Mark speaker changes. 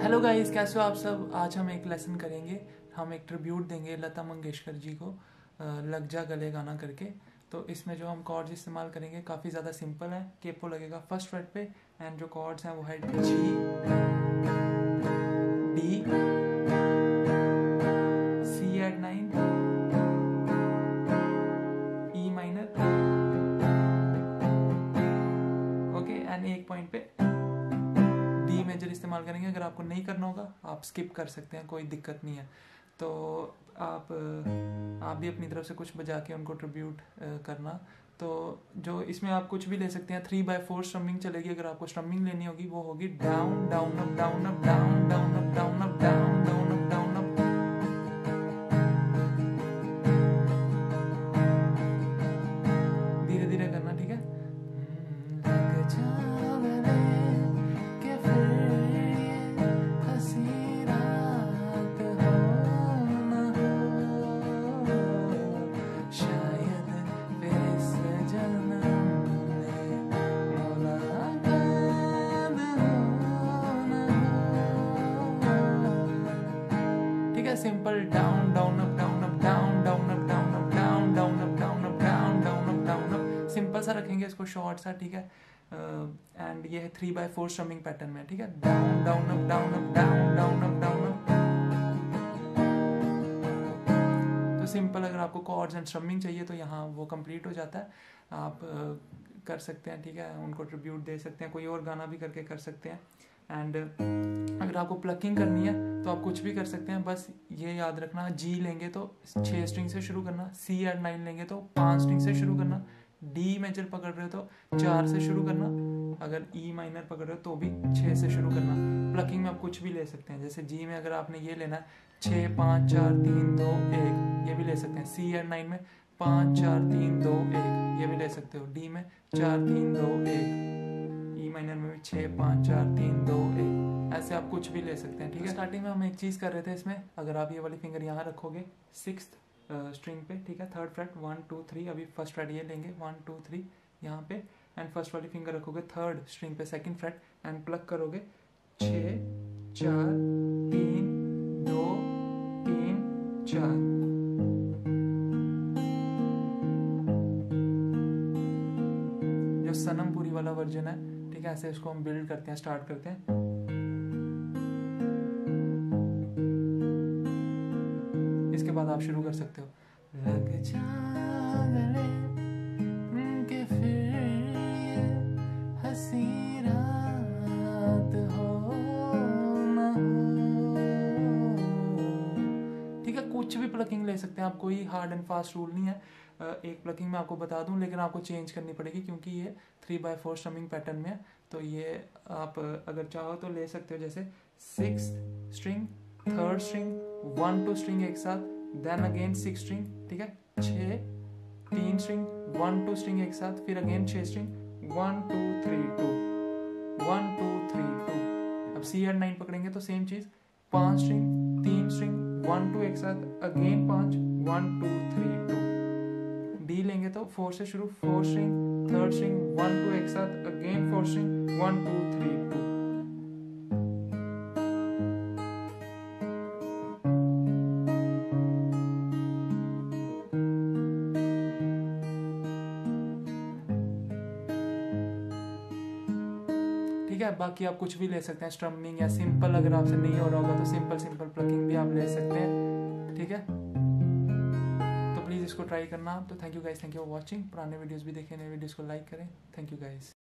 Speaker 1: Hello guys, कैसे हो आप सब। आज हम एक लेसन करेंगे, हम एक ट्रिब्यूट देंगे लता मंगेशकर जी को, लग जा गले गाना करके। तो इसमें जो हम कॉर्ड्स इस्तेमाल करेंगे काफ़ी ज़्यादा सिंपल है। केपो लगेगा फर्स्ट फ्रेट पे एंड जो कॉर्ड्स हैं वो है G, D, C add 9, E minor, okay, and एक पॉइंट पे डी मेजर इस्तेमाल करेंगे। अगर आपको नहीं करना होगा आप स्किप कर सकते हैं, कोई दिक्कत नहीं है। तो आप भी अपनी तरफ से कुछ बजा के उनको ट्रिब्यूट करना। तो जो इसमें आप कुछ भी ले सकते हैं, 3/4 स्ट्रमिंग चलेगी। अगर आपको स्ट्रमिंग लेनी होगी वो होगी down down up down up down down up down up down down up down up. धीरे धीरे करना, ठीक है। Simple down down up down up down down up down up down down up down up down down up down up, simple सा रखेंगे इसको, short सा, ठीक है। एंड ये है 3/4 स्ट्रमिंग पैटर्न में, ठीक है। Down down up down up down down up down up. तो सिंपल, अगर आपको कॉर्ड्स एंड स्ट्रमिंग चाहिए तो यहाँ वो कंप्लीट हो जाता है। आप कर सकते हैं, ठीक है, उनको ट्रिब्यूट दे सकते हैं, कोई और गाना भी करके कर सकते हैं। एंड अगर आपको प्लकिंग करनी है तो आप कुछ भी कर सकते हैं, बस ये याद रखना, जी लेंगे तो 6 स्ट्रिंग से शुरू करना, सी एट 9 लेंगे तो 5 स्ट्रिंग से शुरू करना, डी मेजर पकड़ रहे हो तो 4 से शुरू करना, अगर ई माइनर पकड़ रहे हो तो भी 6 से शुरू करना। प्लकिंग में आप कुछ भी ले सकते हैं, जैसे जी में अगर आपने ये लेना है 6 5 4 3 2 1, ये भी ले सकते हैं। सी एट 9 में 5 4 3 2 1, ये भी ले सकते हो। डी में 4 3 2 1, ई माइनर में भी 6 5 4 3 2 1, ऐसे आप कुछ भी ले सकते हैं, ठीक है। स्टार्टिंग में हम एक चीज़ कर रहे थे इसमें, अगर आप ये वाली फिंगर यहाँ रखोगे 6th स्ट्रिंग पे, ठीक है, 3rd फ्रेट 1 2 3, अभी फर्स्ट फ्रेट ये लेंगे 1 2 3 यहाँ पे, एंड फर्स्ट वाली फिंगर रखोगे 3rd स्ट्रिंग पे 2nd फ्रेट एंड प्लग करोगे 6 4 3 2 3 4। जो सनमपुरी वाला वर्जन है, ठीक है, ऐसे इसको हम बिल्ड करते हैं, स्टार्ट करते हैं। इसके बाद आप शुरू कर सकते हो, लग जा गले के फिर ये हंसी रात हो ना हो, ठीक है। कुछ भी प्लकिंग ले सकते हैं आप, कोई हार्ड एंड फास्ट रूल नहीं है। एक प्लकिंग मैं आपको बता दूं, लेकिन आपको चेंज करनी पड़ेगी क्योंकि ये 3/4 स्ट्रमिंग पैटर्न में है। तो ये आप अगर चाहो तो ले सकते हो, जैसे 6th string 3rd string 1 2 string एक साथ, देन अगेन 6 स्ट्रिंग, ठीक है, 6 3 स्ट्रिंग 1 2 स्ट्रिंग एक साथ, फिर अगेन 6 स्ट्रिंग 1 2 3 2 1 2 3 2। अब सी एट 9 पकड़ेंगे तो सेम चीज, 5 स्ट्रिंग 3 स्ट्रिंग 1 2 एक साथ, अगेन 5 1 2 3 2। डी लेंगे तो 4 से शुरू, 4 स्ट्रिंग 3rd स्ट्रिंग 1 2 एक साथ, अगेन 4 स्ट्रिंग 1 2 3 2। ठीक है, बाकी आप कुछ भी ले सकते हैं, स्ट्रमिंग या सिंपल, अगर आपसे नहीं हो रहा होगा तो सिंपल सिंपल प्लकिंग भी आप ले सकते हैं, ठीक है। तो प्लीज़ इसको ट्राई करना आप। तो thank you guys, thank you for watching. पुराने वीडियोस भी देखें, नए वीडियोस को लाइक करें। Thank you guys.